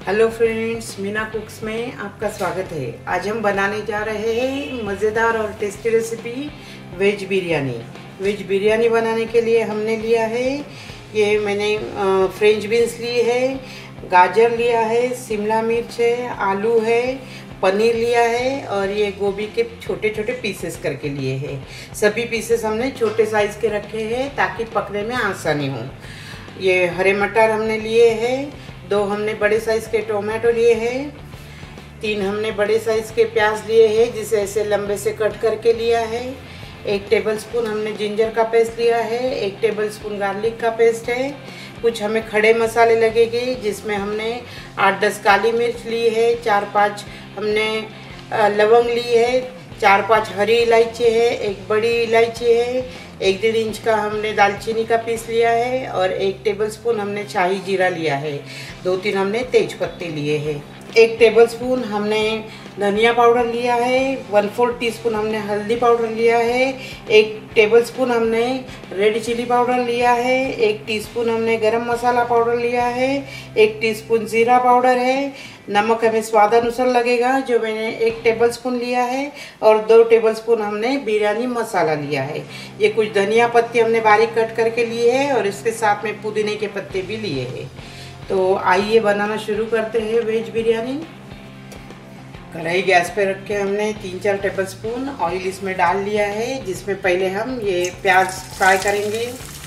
Hello friends, Meena कुक्स में आपका स्वागत है। आज हम बनाने जा रहे हैं मज़ेदार और tasty recipe veg biryani. Veg biryani बनाने के लिए हमने लिया है, ये मैंने फ्रेंच बीन्स ली है, गाजर लिया है, शिमला मिर्च है, आलू है, पनीर लिया है और ये गोभी के छोटे छोटे पीसेस करके लिए हैं। सभी पीसेस हमने छोटे साइज़ के रखे हैं ताकि पकने में आसानी हो। ये हरे मटर हमने लिए हैं, 2 हमने बड़े साइज़ के टोमेटो लिए हैं, 3 हमने बड़े साइज़ के प्याज लिए हैं जिसे ऐसे लंबे से कट करके लिया है, 1 टेबलस्पून हमने जिंजर का पेस्ट लिया है, 1 टेबलस्पून गार्लिक का पेस्ट है। कुछ हमें खड़े मसाले लगेंगे जिसमें हमने 8-10 काली मिर्च ली है, 4-5 हमने लवंग ली है, 4-5 हरी इलायची है, 1 बड़ी इलायची है, 1-1.5 इंच का हमने दालचीनी का पीस लिया है और 1 टेबलस्पून हमने शाही जीरा लिया है, 2-3 हमने तेज पत्ते लिए हैं, 1 टेबलस्पून हमने धनिया पाउडर लिया है, 1/4 टीस्पून हमने हल्दी पाउडर लिया है, 1 टेबलस्पून हमने रेड चिली पाउडर लिया है, 1 टीस्पून हमने गरम मसाला पाउडर लिया है, 1 टीस्पून ज़ीरा पाउडर है, नमक हमें स्वाद अनुसार लगेगा जो मैंने 1 टेबलस्पून लिया है और 2 टेबलस्पून हमने बिरयानी मसाला लिया है। ये कुछ धनिया पत्ते हमने बारीक कट करके लिए हैं और इसके साथ में पुदीने के पत्ते भी लिए हैं। तो आइए बनाना शुरू करते हैं वेज बिरयानी। कढ़ाई गैस पे रख के हमने 3-4 टेबलस्पून ऑयल इसमें डाल लिया है जिसमें पहले हम ये प्याज फ्राई करेंगे।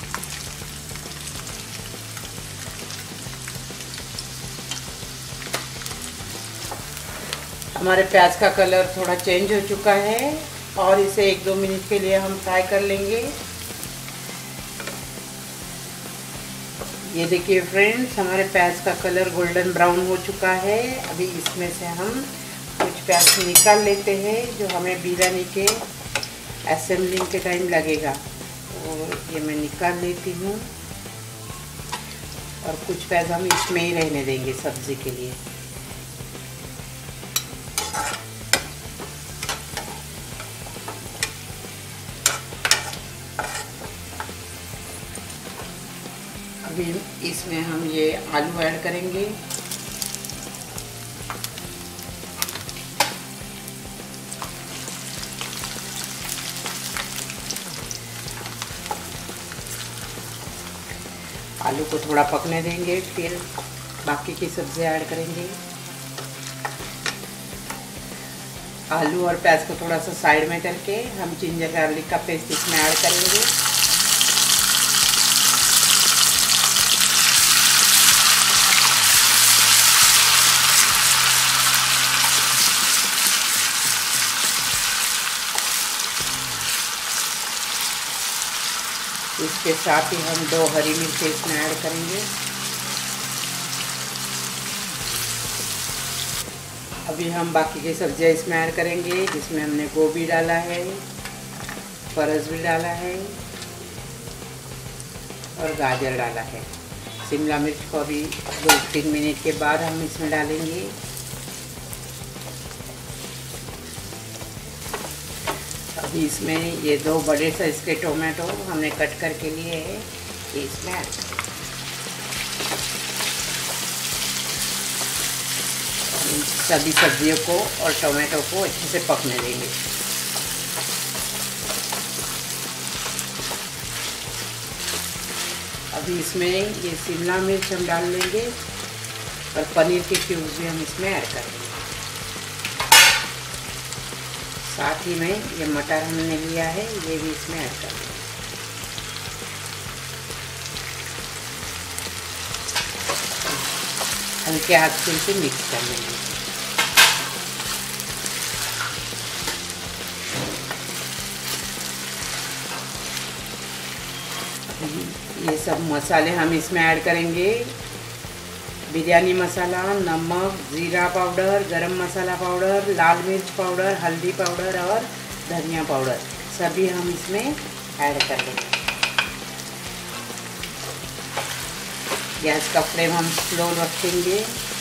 हमारे प्याज का कलर थोड़ा चेंज हो चुका है और इसे 1-2 मिनट के लिए हम फ्राई कर लेंगे। ये देखिए फ्रेंड्स, हमारे प्याज का कलर गोल्डन ब्राउन हो चुका है। अभी इसमें से हम कुछ प्याज निकाल लेते हैं जो हमें बिरयानी के असेंबलिंग के टाइम लगेगा, और ये मैं निकाल लेती हूँ और कुछ प्याज हम इसमें ही रहने देंगे सब्जी के लिए। अभी इसमें हम ये आलू ऐड करेंगे। आलू को थोड़ा पकने देंगे, फिर बाकी की सब्जियां ऐड करेंगे। आलू और प्याज को थोड़ा सा साइड में करके हम जिंजर गार्लिक का पेस्ट इसमें ऐड करेंगे। इसके साथ ही हम 2 हरी मिर्च इसमें ऐड करेंगे। अभी हम बाकी की सब्जियां इसमें ऐड करेंगे जिसमें हमने गोभी डाला है, परस भी डाला है और गाजर डाला है। शिमला मिर्च को अभी 2-3 मिनट के बाद हम इसमें डालेंगे। अभी इसमें ये 2 बड़े साइज़ के टोमेटो हमने कट करके लिए हैं, इसमें ऐड करें। सभी सब्जियों को और टोमेटो को अच्छे से पकने देंगे। अभी इसमें ये शिमला मिर्च हम डाल लेंगे और पनीर के क्यूब्स भी हम इसमें ऐड करेंगे। साथ ही में ये मटर हमने लिया है, ये भी इसमें ऐड कर देंगे। हल्के हाथ से इसे मिक्स कर लेंगे। ये सब मसाले हम इसमें ऐड करेंगे। बिरयानी मसाला, नमक, ज़ीरा पाउडर, गरम मसाला पाउडर, लाल मिर्च पाउडर, हल्दी पाउडर और धनिया पाउडर सभी हम इसमें ऐड कर देंगे। गैस का फ्लेम हम स्लो रखेंगे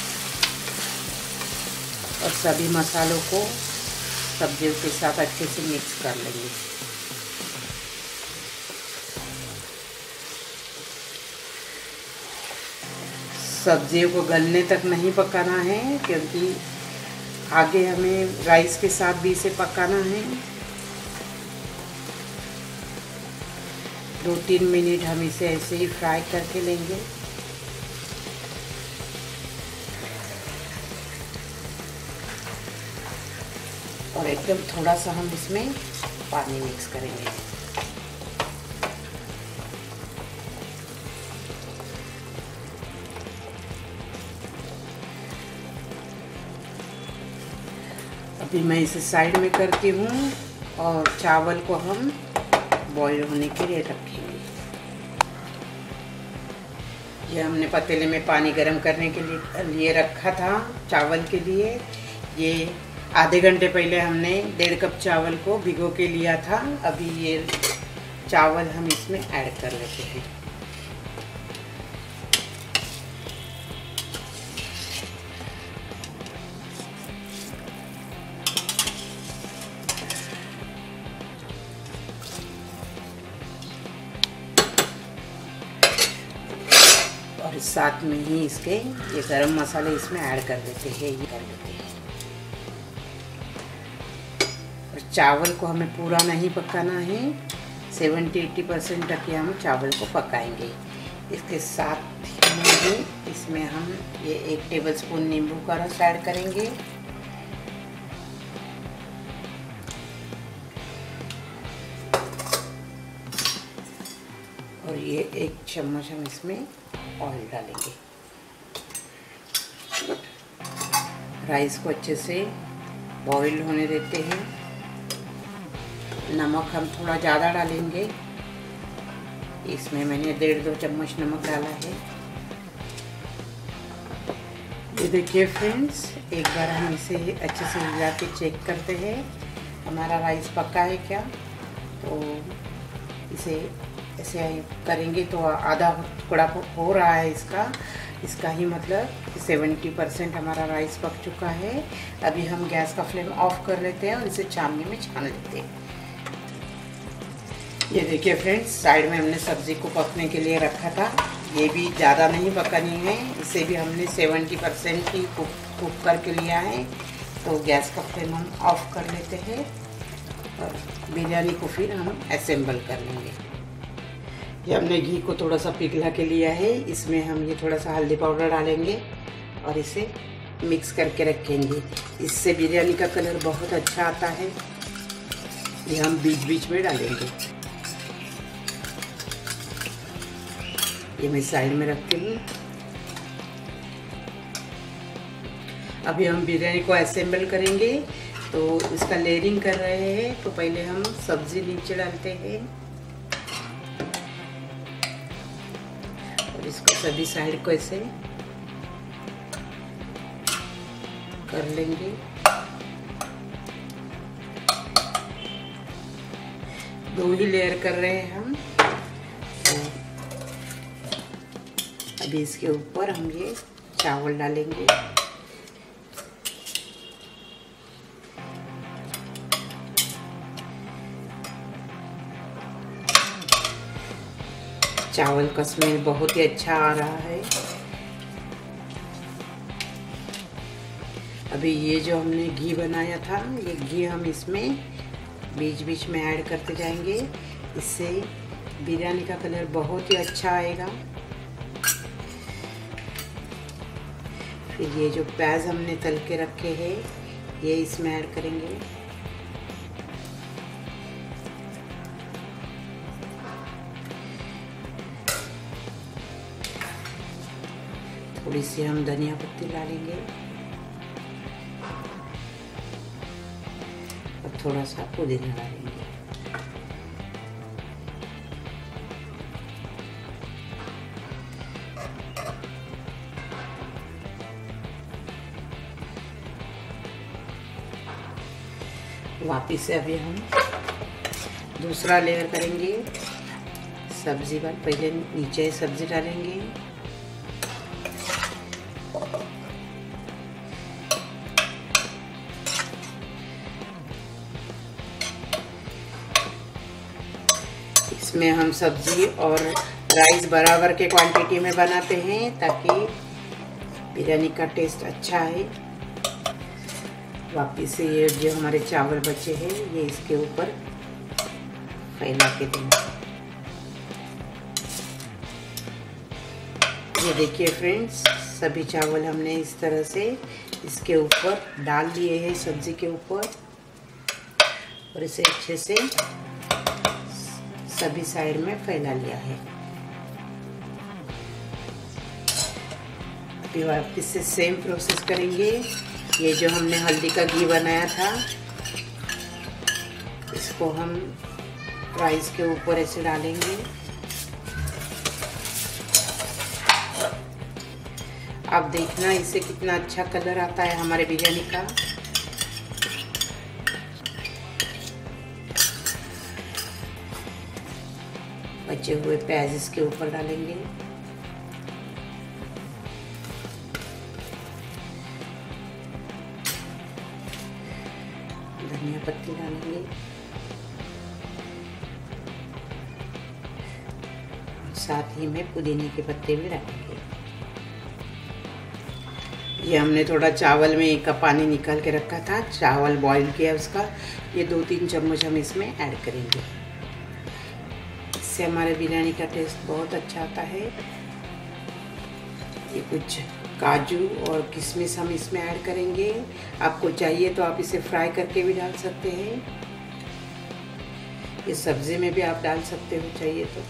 और सभी मसालों को सब्जियों के साथ अच्छे से मिक्स कर लेंगे। सब्जियों को गलने तक नहीं पकाना है, क्योंकि आगे हमें राइस के साथ भी इसे पकाना है। 2-3 मिनट हम इसे ऐसे ही फ्राई करके लेंगे। और एकदम थोड़ा सा हम इसमें पानी मिक्स करेंगे। अभी मैं इसे साइड में करती हूँ और चावल को हम बॉईल होने के लिए रखेंगे। ये हमने पतीले में पानी गर्म करने के लिए रखा था चावल के लिए। ये आधे घंटे पहले हमने 1.5 कप चावल को भिगो के लिया था। अभी ये चावल हम इसमें ऐड कर लेते हैं। और साथ में ही इसके ये गरम मसाले इसमें ऐड कर देते हैं। ये कर देते हैं। चावल को हमें पूरा नहीं पकाना है, 70-80% तक ही हम चावल को पकाएंगे। इसके साथ ही इसमें हम ये 1 टेबलस्पून नींबू का रस ऐड करेंगे। और ये 1 चम्मच हम इसमें ऑयल डालेंगे। राइस को अच्छे से बॉईल होने देते हैं। नमक हम थोड़ा ज़्यादा डालेंगे। इसमें मैंने 1.5-2 चम्मच नमक डाला है। ये देखिए फ्रेंड्स, एक बार हम इसे अच्छे से हिला के चेक करते हैं हमारा राइस पका है क्या। तो इसे ऐसे करेंगे तो आधा टुकड़ा हो रहा है इसका ही मतलब 70% हमारा राइस पक चुका है। अभी हम गैस का फ्लेम ऑफ कर लेते हैं और इसे छाननी में छान लेते हैं। ये देखिए फ्रेंड्स, साइड में हमने सब्ज़ी को पकने के लिए रखा था। ये भी ज़्यादा नहीं पकानी है, इसे भी हमने 70% ही कुक करके लिया है। तो गैस का फ्लेम हम ऑफ कर लेते हैं और बिरयानी को फिर हम असेंबल कर लेंगे। ये हमने घी को थोड़ा सा पिघला के लिया है। इसमें हम ये थोड़ा सा हल्दी पाउडर डालेंगे और इसे मिक्स करके रखेंगे। इससे बिरयानी का कलर बहुत अच्छा आता है। ये हम बीच बीच में डालेंगे। ये मैं साइड में रखती हूँ। अभी हम बिरयानी को असेंबल करेंगे, तो इसका लेयरिंग कर रहे हैं। तो पहले हम सब्जी नीचे डालते हैं और इसको सभी साइड को ऐसे कर लेंगे। दो ही लेयर कर रहे हैं हम। अभी इसके ऊपर हम ये चावल डालेंगे। चावल का स्मेल बहुत ही अच्छा आ रहा है। अभी ये जो हमने घी बनाया था, ये घी हम इसमें बीच बीच में ऐड करते जाएंगे। इससे बिरयानी का कलर बहुत ही अच्छा आएगा। फिर ये जो प्याज हमने तल के रखे हैं, ये इसमें ऐड करेंगे। थोड़ी सी हम धनिया पत्ती डालेंगे और थोड़ा सा पुदीना डालेंगे। वापिस से अभी हम दूसरा लेयर करेंगे सब्जी पर। पहले नीचे सब्जी डालेंगे, इसमें हम सब्जी और राइस बराबर के क्वांटिटी में बनाते हैं ताकि बिरयानी का टेस्ट अच्छा है। वापिस से ये जो हमारे चावल बचे हैं ये इसके ऊपर फैला के देंगे। ये देखिए फ्रेंड्स, सभी चावल हमने इस तरह से इसके ऊपर डाल दिए हैं सब्जी के ऊपर, और इसे अच्छे से सभी साइड में फैला लिया है। अभी वापस से सेम प्रोसेस करेंगे। ये जो हमने हल्दी का घी बनाया था इसको हम राइस के ऊपर ऐसे डालेंगे। आप देखना इससे कितना अच्छा कलर आता है हमारे बिरयानी का। बचे हुए प्याज इसके ऊपर डालेंगे। धनिया पत्ती डालेंगे, साथ ही में पुदीने के पत्ते भी डालेंगे। ये हमने थोड़ा चावल में 1 कप पानी निकाल के रखा था, चावल बॉईल किया उसका, ये 2-3 चम्मच हम इसमें ऐड करेंगे। इससे हमारे बिरयानी का टेस्ट बहुत अच्छा आता है। ये कुछ काजू और किशमिश हम इसमें ऐड करेंगे। आपको चाहिए तो आप इसे फ्राई करके भी डाल सकते हैं, ये सब्जी में भी आप डाल सकते हो चाहिए तो।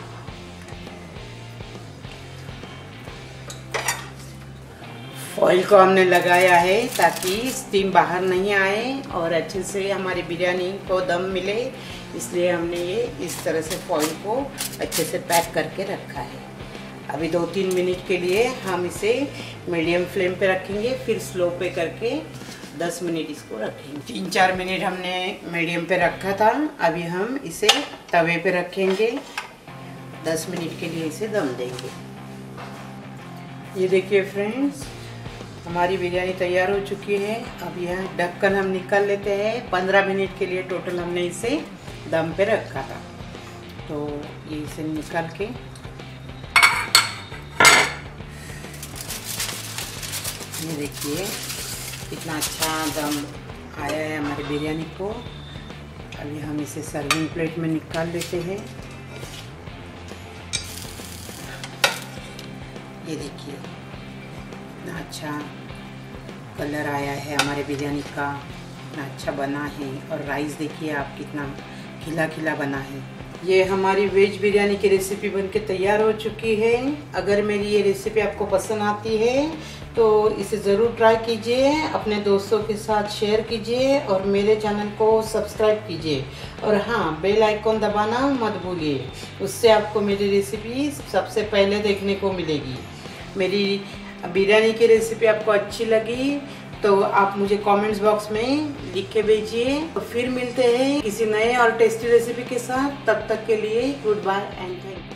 फॉइल को हमने लगाया है ताकि स्टीम बाहर नहीं आए और अच्छे से हमारी बिरयानी को दम मिले, इसलिए हमने ये इस तरह से फॉइल को अच्छे से पैक करके रखा है। अभी 2-3 मिनट के लिए हम इसे मीडियम फ्लेम पे रखेंगे, फिर स्लो पे करके 10 मिनट इसको रखेंगे। 3-4 मिनट हमने मीडियम पे रखा था, अभी हम इसे तवे पे रखेंगे, 10 मिनट के लिए इसे दम देंगे। ये देखिए फ्रेंड्स, हमारी बिरयानी तैयार हो चुकी है। अब यह ढक्कन हम निकाल लेते हैं। 15 मिनट के लिए टोटल हमने इसे दम पे रखा था, तो ये इसे निकाल के ये देखिए कितना अच्छा दम आया है हमारी बिरयानी को। अभी हम इसे सर्विंग प्लेट में निकाल लेते हैं। ये देखिए कितना अच्छा कलर आया है हमारे बिरयानी का, कितना अच्छा बना है, और राइस देखिए आप कितना खिला खिला बना है। ये हमारी वेज बिरयानी की रेसिपी बनके तैयार हो चुकी है। अगर मेरी ये रेसिपी आपको पसंद आती है तो इसे ज़रूर ट्राई कीजिए, अपने दोस्तों के साथ शेयर कीजिए और मेरे चैनल को सब्सक्राइब कीजिए। और हाँ, बेल आइकॉन दबाना मत भूलिए, उससे आपको मेरी रेसिपी सबसे पहले देखने को मिलेगी। मेरी बिरयानी की रेसिपी आपको अच्छी लगी तो आप मुझे कमेंट्स बॉक्स में लिख के भेजिए। तो फिर मिलते हैं किसी नए और टेस्टी रेसिपी के साथ, तब तक के लिए goodbye and thank you.